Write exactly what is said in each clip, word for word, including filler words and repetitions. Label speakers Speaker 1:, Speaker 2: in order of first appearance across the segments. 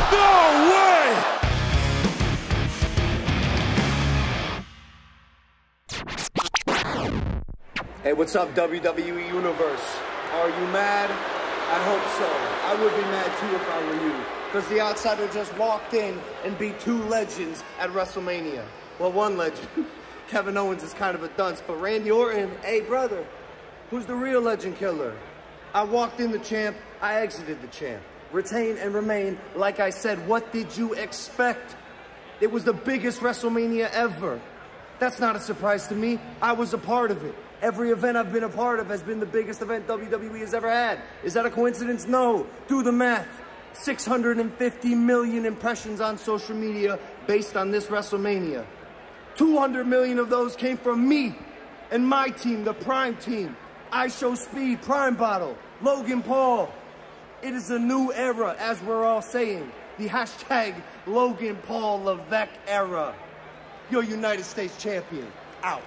Speaker 1: No way!
Speaker 2: Hey, what's up, W W E Universe? Are you mad? I hope so. I would be mad too if I were you. Because the outsider just walked in and beat two legends at WrestleMania. Well, one legend. Kevin Owens is kind of a dunce, but Randy Orton, hey brother, who's the real legend killer? I walked in the champ, I exited the champ. Retain and remain, like I said, what did you expect? It was the biggest WrestleMania ever. That's not a surprise to me. I was a part of it. Every event I've been a part of has been the biggest event W W E has ever had. Is that a coincidence? No. Do the math. six hundred fifty million impressions on social media based on this WrestleMania. two hundred million of those came from me and my team, the Prime Team. I Show Speed, Prime Bottle, Logan Paul. It is a new era, as we're all saying. The hashtag Logan Paul Levesque era. Your United States champion. Out.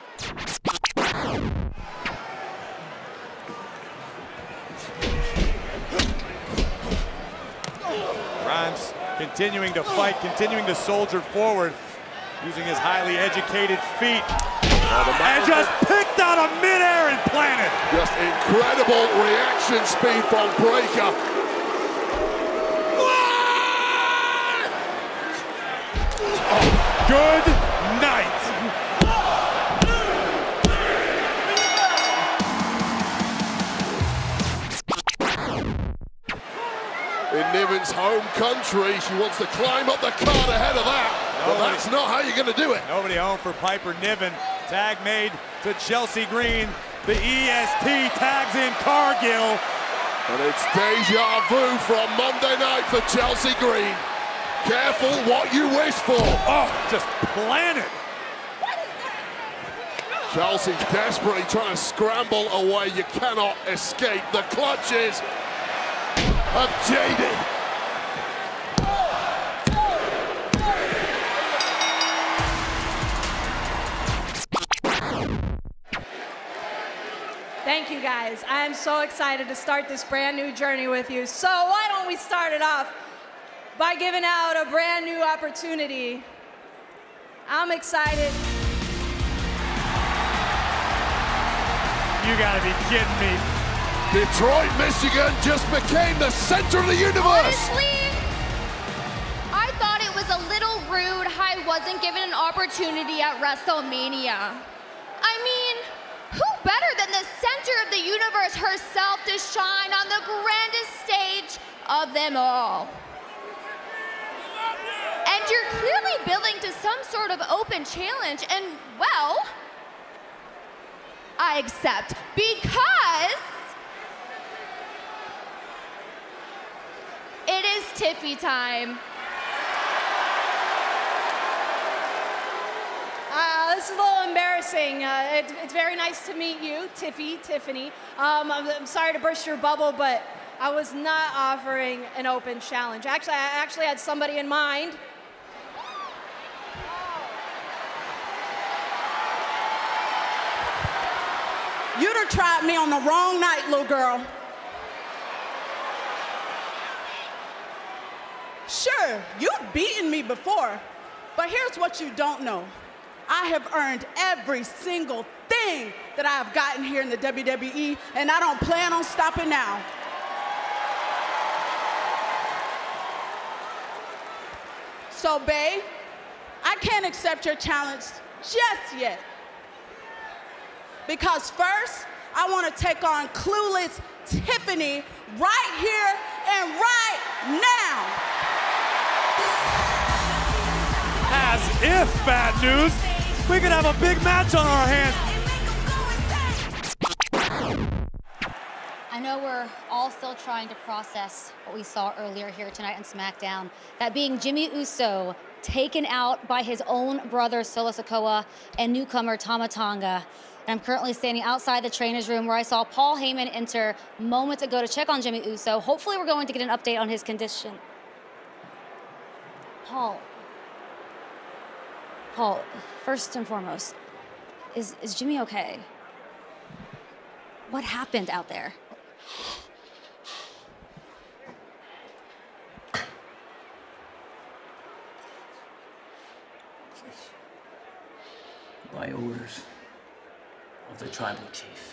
Speaker 1: Grimes continuing to fight, continuing to soldier forward, using his highly educated feet. And just picked out of midair and planted.
Speaker 3: Just incredible reaction speed from Breakker.
Speaker 1: Oh, good night.
Speaker 3: In Niven's home country, she wants to climb up the card ahead of that. But
Speaker 1: Nobody,
Speaker 3: that's not how you're going to do it.
Speaker 1: Nobody home for Piper Niven. Tag made to Chelsea Green. The E S T tags in Cargill.
Speaker 3: And it's deja vu from Monday night for Chelsea Green. Careful what you wish for.
Speaker 1: Oh, just planted.
Speaker 3: Chelsea desperately trying to scramble away. You cannot escape the clutches of Jaded.
Speaker 4: Thank you guys. I am so excited to start this brand new journey with you. So why don't we start it off by giving out a brand new opportunity. I'm excited.
Speaker 1: You gotta be kidding me.
Speaker 3: Detroit, Michigan just became the center of the universe.
Speaker 5: Honestly, I thought it was a little rude how I wasn't given an opportunity at WrestleMania. I mean, who better than the center of the universe herself to shine on the grandest stage of them all? And you're clearly building to some sort of open challenge, and well, I accept, because it is Tiffy time.
Speaker 4: Uh, this is a little embarrassing. Uh, it, it's very nice to meet you, Tiffy, Tiffany. Um, I'm, I'm sorry to burst your bubble, but I was not offering an open challenge. Actually, I actually had somebody in mind.
Speaker 6: You'd have tried me on the wrong night, little girl. Sure, you've beaten me before, but here's what you don't know. I have earned every single thing that I have gotten here in the W W E, and I don't plan on stopping now. So, babe, I can't accept your challenge just yet. Because first, I want to take on clueless Tiffany right here and right now.
Speaker 1: As if, bad news, we could have a big match on our hands.
Speaker 7: I know we're all still trying to process what we saw earlier here tonight on SmackDown, that being Jimmy Uso taken out by his own brother Solo Sikoa and newcomer Tama Tonga. And I'm currently standing outside the trainer's room where I saw Paul Heyman enter moments ago to check on Jimmy Uso. Hopefully we're going to get an update on his condition. Paul. Paul, first and foremost, is, is Jimmy okay? What happened out there?
Speaker 8: by orders of the tribal chief.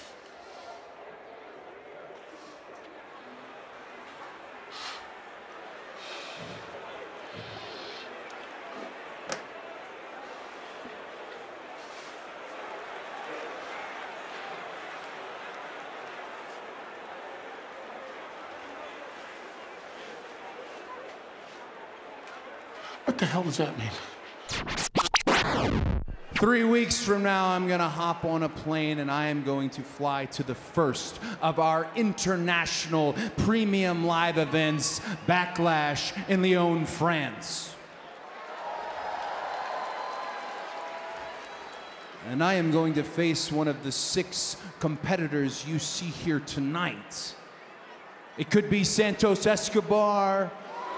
Speaker 3: What the hell does that mean?
Speaker 9: Three weeks from now, I'm gonna hop on a plane and I am going to fly to the first of our international premium live events, Backlash in Lyon, France. And I am going to face one of the six competitors you see here tonight. It could be Santos Escobar,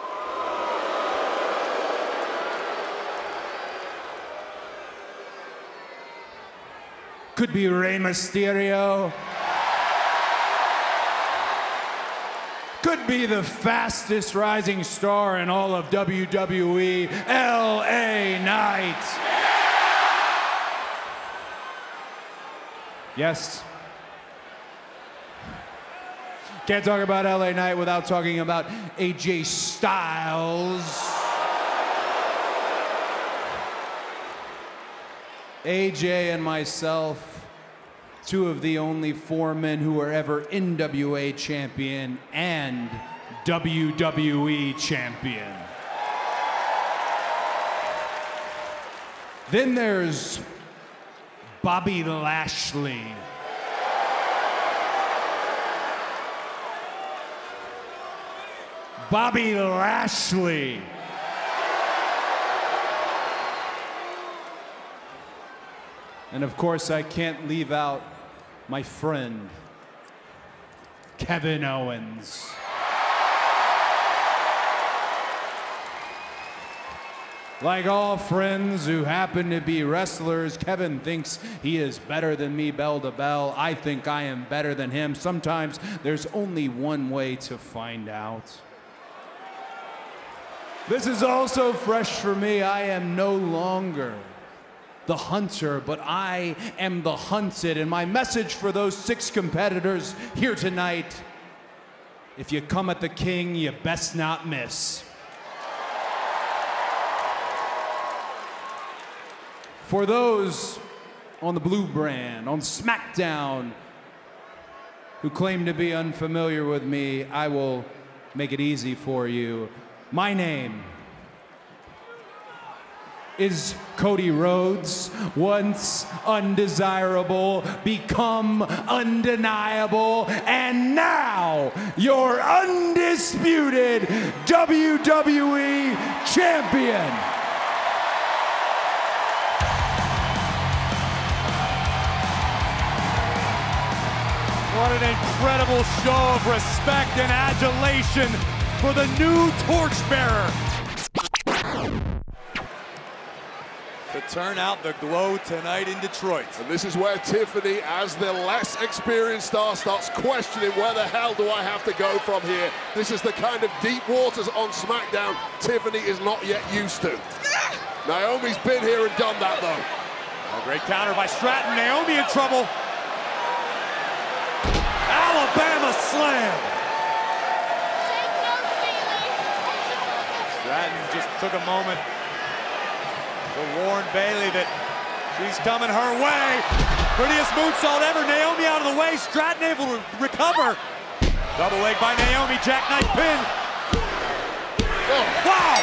Speaker 9: could be Rey Mysterio. Could be the fastest rising star in all of W W E, L A Knight. Yes. Can't talk about L A Knight without talking about A J Styles. A J and myself, two of the only four men who were ever N W A champion and W W E champion. Then there's Bobby Lashley. Bobby Lashley. And of course, I can't leave out my friend, Kevin Owens. Like all friends who happen to be wrestlers, Kevin thinks he is better than me bell to bell. I think I am better than him. Sometimes there's only one way to find out. This is also fresh for me. I am no longer the hunter, but I am the hunted. And my message for those six competitors here tonight: if you come at the king, you best not miss. For those on the blue brand, on SmackDown, who claim to be unfamiliar with me, I will make it easy for you. My name is Cody Rhodes, once undesirable, become undeniable, and now your undisputed W W E champion.
Speaker 1: What an incredible show of respect and adulation for the new torchbearer. To turn out the glow tonight in Detroit.
Speaker 3: And this is where Tiffany, as the less experienced star, starts questioning where the hell do I have to go from here. This is the kind of deep waters on SmackDown Tiffany is not yet used to. Naomi's been here and done that, though.
Speaker 1: A great counter by Stratton. Naomi in trouble. Alabama slam. Stratton just took a moment to warn Bayley that she's coming her way. Prettiest moonsault ever. Naomi out of the way. Stratton able to recover. Double leg by Naomi. Jackknife pin. Oh, wow.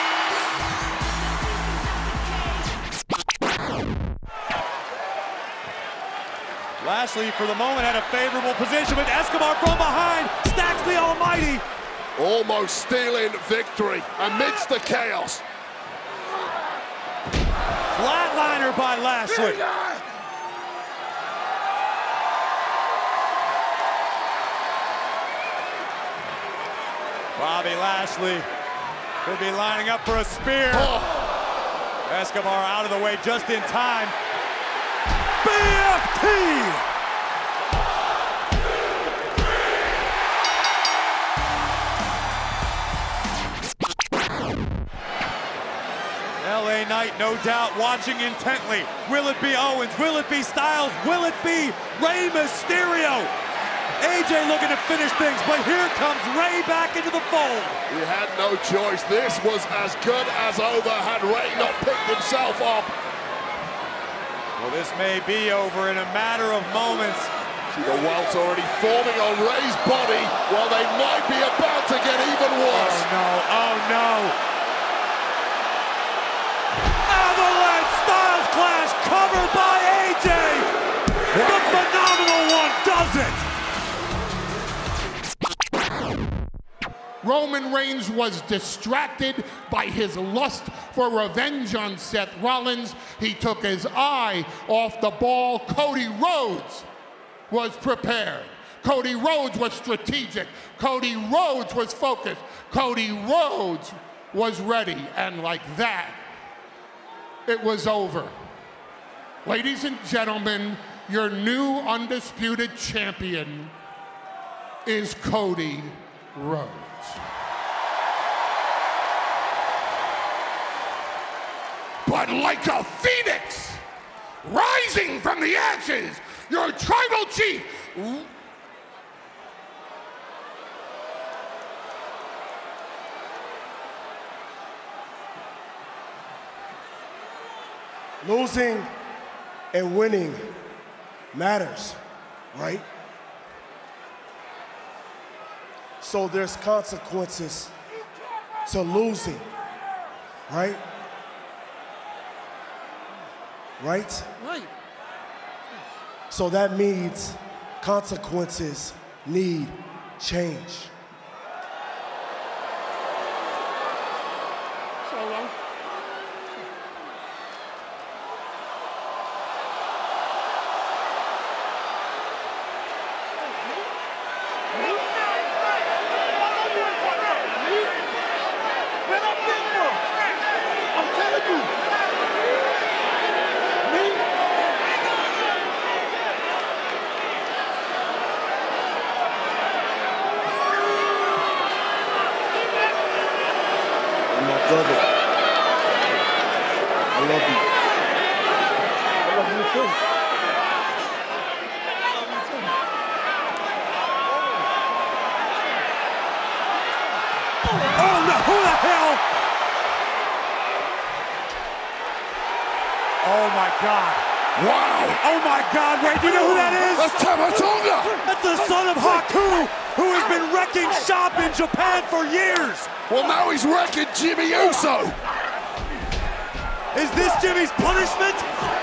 Speaker 1: Lashley, for the moment, had a favorable position, but Escobar from behind stacks the almighty.
Speaker 3: Almost stealing victory amidst the chaos.
Speaker 1: Flatliner by Lashley. Bobby Lashley could be lining up for a spear. Oh. Escobar out of the way just in time. B F T! L A Night, no doubt, watching intently. Will it be Owens? Will it be Styles? Will it be Rey Mysterio? A J looking to finish things, but here comes Rey back into the fold.
Speaker 3: He had no choice. This was as good as over had Rey not picked himself up.
Speaker 1: Well, this may be over in a matter of moments.
Speaker 3: See the welts already forming on Rey's body. Well, they might be about to get even worse.
Speaker 1: Oh, no. Oh, no. Avalanche Styles Clash covered by A J. The phenomenal one does it.
Speaker 10: Roman Reigns was distracted by his lust for revenge on Seth Rollins. He took his eye off the ball. Cody Rhodes was prepared. Cody Rhodes was strategic. Cody Rhodes was focused. Cody Rhodes was ready. And like that, it was over. Ladies and gentlemen, your new undisputed champion is Cody Rhodes. But like a phoenix rising from the ashes, your tribal chief.
Speaker 11: Losing and winning matters, right? So there's consequences to losing, right? Right?
Speaker 10: Right.
Speaker 11: So that means consequences need change.
Speaker 10: Solo.
Speaker 11: I'm telling you. Brother, I love you. I love you too. I love you too.
Speaker 1: Oh no, who the hell? Oh my God.
Speaker 3: Wow.
Speaker 1: Oh my God, Ray, do you know who that is?
Speaker 3: That's Tamatonga.
Speaker 1: That's the son of Haku, who has been wrecking shop in Japan for years.
Speaker 3: Well, now he's wrecking Jimmy Uso.
Speaker 1: Is this Jimmy's punishment?